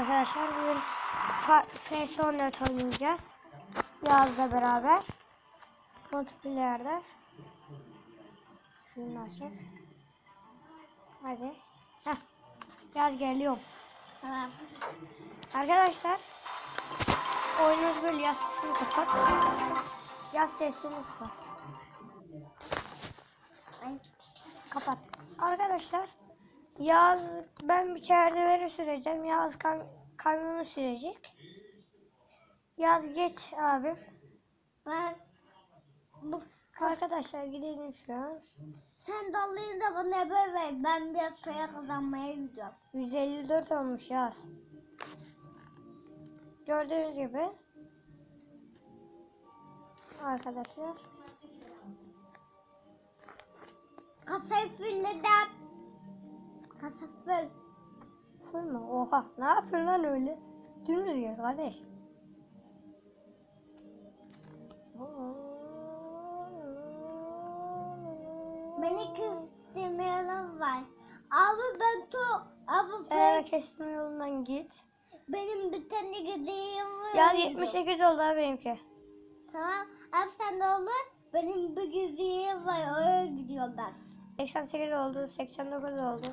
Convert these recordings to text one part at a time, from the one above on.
arkadaşlar. Bugün FS14 oynayacağız. Yaz'la beraber. Multiplayer'de. Şunu açık. Hadi. Heh. Yaz geliyor. Tamam. Arkadaşlar. Oyunumuz böyle, yaz sesini kapat. Yaz sesini kapat. Ay. Kapat. Arkadaşlar. Yaz ben bir çerdeveri süreceğim. Yaz kamyonu sürecek. Yaz geç abi. Ben Arkadaşlar gidelim şu an. sen dolayı da bana haber ver. Ben biraz para kazanmaya gidiyorum. 154 olmuş Yaz. Gördüğünüz gibi. Arkadaşlar. Kasafirleden kasafir. Full mu? Oha. Ne yapıyorsun lan öyle? Dümdüz gel kardeş. Beni kıstırmayanım var. Abi ben abi Sen hemen kesme yolundan git. benim bir tane gideyim var. Ya 78 oldu abi benimki. Tamam. Abi sen de olur. Benim bir gideyim var. Oraya gidiyorum ben. 88 oldu. 89 oldu.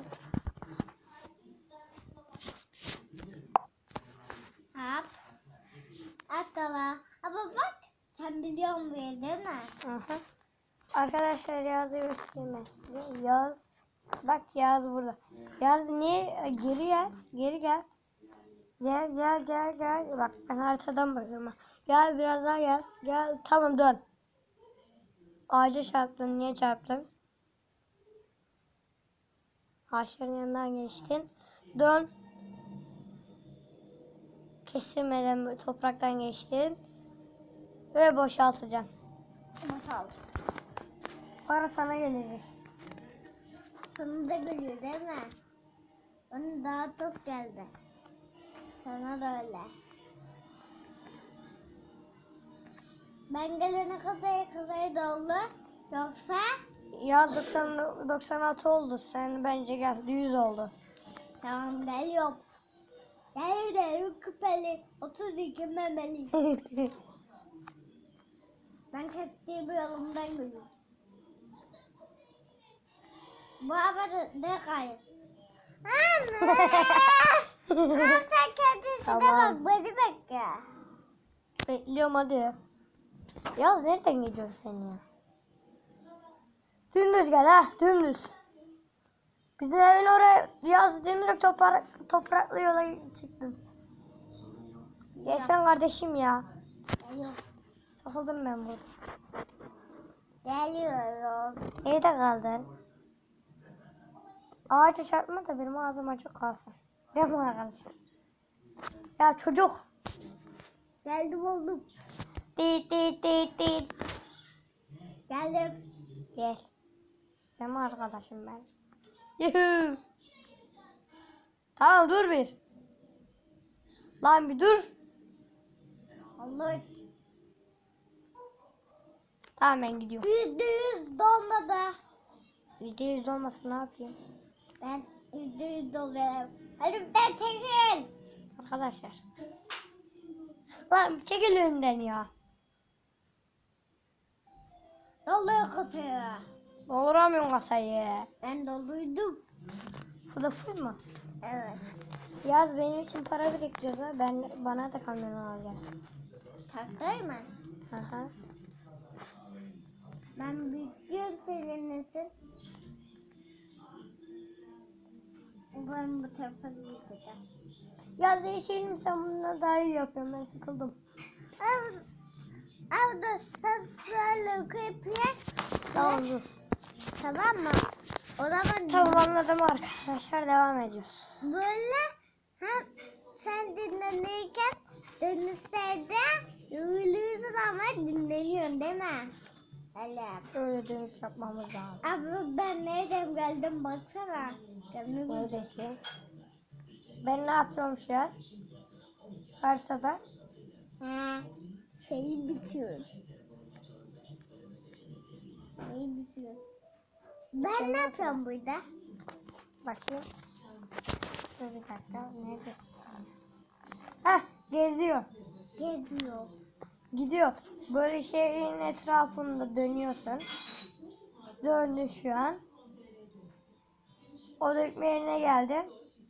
Hop. Az kala. Ama bak. Sen biliyor musun değil mi? Aha. Arkadaşlar Yaz'ı göstereyim ben size. Yaz. Bak Yaz burada. Yaz niye? Geri gel. Geri gel. Gel. Bak ben haritadan bakıyorum. Gel biraz daha gel. Gel. Tamam dön. Ağaca çarptın. Niye çarptın? Ağaçların yanından geçtin. Dön. Kesilmeden topraktan geçtin. Ve boşaltacaksın. Masal. Para sana gelecek. Sana da geliyor değil mi? Onun daha çok geldi. Sana da öyle. Ben gelene kadar kızay doldu. Yoksa Ya 96 oldu. Sen bence gel. 100 oldu. tamam geliyorum. Geliyorum küpeli. 32 memeli. Ben kestiğim yolumdan geliyorum. Bu arada ne kayıp? Anne! Anne sen kendisine Tamam. bak. Beni bekle. Bekliyorum hadi. Ya nereden gidiyorsun sen ya? Dümdüz gel ha. Dümdüz. Bizim evin oraya Yaz Demirök topraklı yola çıktım. Geçen kardeşim ya. Geliyorum. Sıkıldım ben burada. Geliyorum. Nerede kaldın? Ağaca çarpma da benim ağzım açık kalsın. Değil mi arkadaşlar? Ya çocuk. Geldim oğlum. Dit. Geldim. Gel. Benim arkadaşım ben. Yuhuu. Tamam dur bir. Lan bir dur. Allah. Tamam ben gidiyorum. %100 dolmadı. %100 olmasın ne yapayım? Ben %100 doluyorum. Önümden çekil. Arkadaşlar. Lan çekil önümden ya. Doluyor kasaya. Dolduramıyorum kasayı. Ben dolduydum. Bu da full mu? Evet. Yaz benim için para biriktiriyordu. Bana da kamyon alacağız. Taktay mı? Aha. Ben büyüyorum senin nesin? Ben bu tarafa gideceğim. Yaz değişelim, sen bununla daha iyi yapıyorsun. Ben sıkıldım. Abi dur sen şöyle kıyıp Tamam dur. tamam mı? O zaman Tamam anladım arkadaşlar, devam ediyoruz. böyle hem sen dinlenirken dönüşlerde yürüyorsun ama dinleniyorsun değil mi? Öyle. Öyle dönüş yapmamız lazım. Abi ben nereden geldim baksana. Neredesin? Ben ne yapıyorum şu an? Haritada. Şeyi bitiyorum. Şeyi bitiyorum. Ben ne yapıyorum burada? Bakayım. Dur bir dakika. Neredesin? Geziyor. Geziyor. Gidiyor. Böyle şehrin etrafında dönüyorsun. Döndü şu an. O dökme yerine geldi.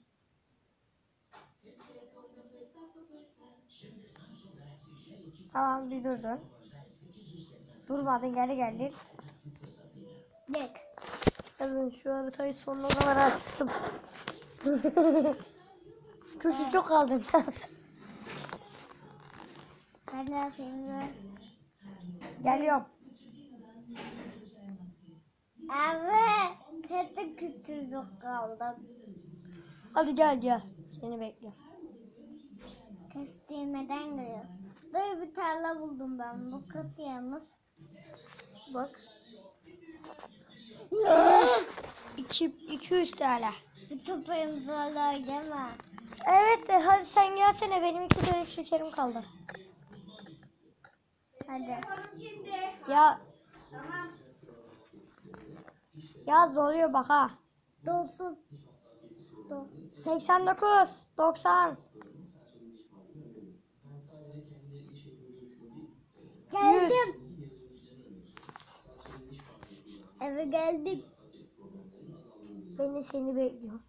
Tamam bir durdun. Durmadın geri geldin. Bak. Evet şu haritayı sonuna kadar açtım. Köşe çok kaldın yaz. Ben de seni. Geliyorum. Abi. Kötü kötü çok kaldım. Hadi gel. Seni bekliyorum. Kestirmeden geliyor. Böyle bir tarla buldum ben. Bu kötü yalnız. Bak. 200 TL. Bir toprağımız hala değil mi? Evet de hadi sen gelsene benim 2 dönüm şekerim kaldı. Hadi. Ya. Yaz oluyor bak ha. Dolsun. 89, 90, Geldim. Eve geldim. ben de seni bekliyorum.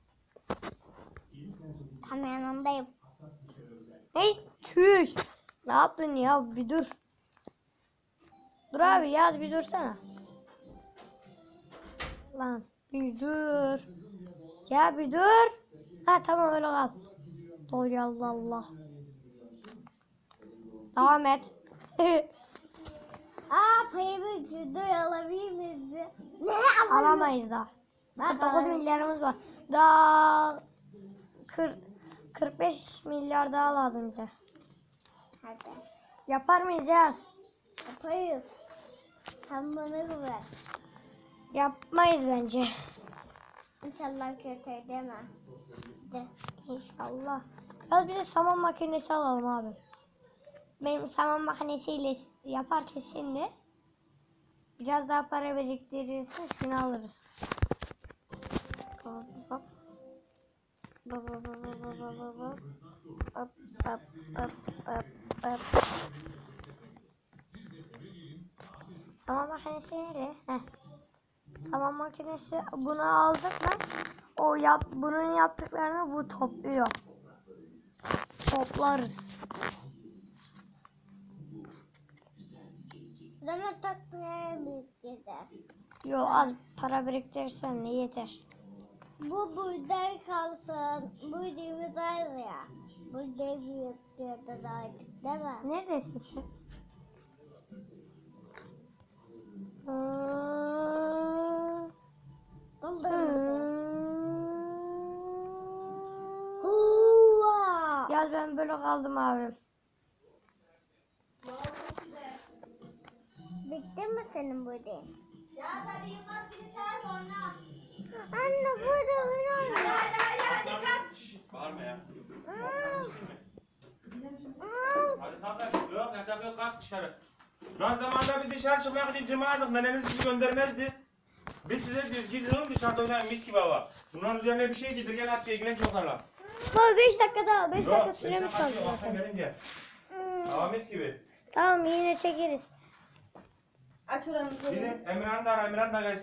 Tam yanındayım. Hey tüş. Ne yaptın ya bir dur. Dur abi yaz bir dursana. Lan bir dur. Ya bir dur. Ha tamam öyle kal. Doğru Allah Allah. Devam et. Payımı şurada alabilir miyiz? Ne Alamayız daha. Ben 49 milyarımız var. Daha 45 milyar daha lazım bize. Hadi. Yapar mıyız yaz? Yaparız. Sen bana güven. Yapmayız bence. İnşallah kötü deme. De. İnşallah. Biraz bir de saman makinesi alalım abi. Benim saman makinesiyle yaparken şimdi biraz daha para biriktirirsin şunu alırız. Hop hop. Hop hop hop hop hop hop hop. Hop hop hop hop hop. Saman makinesi nerede? Heh. Saman makinesi bunu aldık mı? Bunun yaptıklarını bu topluyor. Toplarız. Zaman takmaya biriktireceğiz. Yo az para biriktirirsen ne yeter. Bu burada kalsın. Bu dediğimiz ayrı ya. Bu büyüklüğünde artık değil mi? Neredesin sen? Huva! Yaz ben böyle kaldım abi. Bitti mi senin bu dediğin? Ya hadi Yılmaz gidip çağır sonra. Anne burada Hadi hadi kalk. Bağırma ya. Hmm. Hadi kalk lan. Yok yatak yok kalk dışarı. Lan zamanında biz dışarı çıkmaya gidip cırmaladık. Neneniz bizi göndermezdi. Biz size diyoruz gidin oğlum dışarıda oynayın mis gibi hava. Bunların üzerine bir şey giydir gel at ilgilen çocuklarla. Baba 5 dakika daha 5 dakika Yok süremiz sen kaldı kaçıyor akşam zaten. gelince. Hava mis gibi. Tamam yine çekeriz. Aç oranı. Gidin Emirhan da ara Emirhan da gelsin.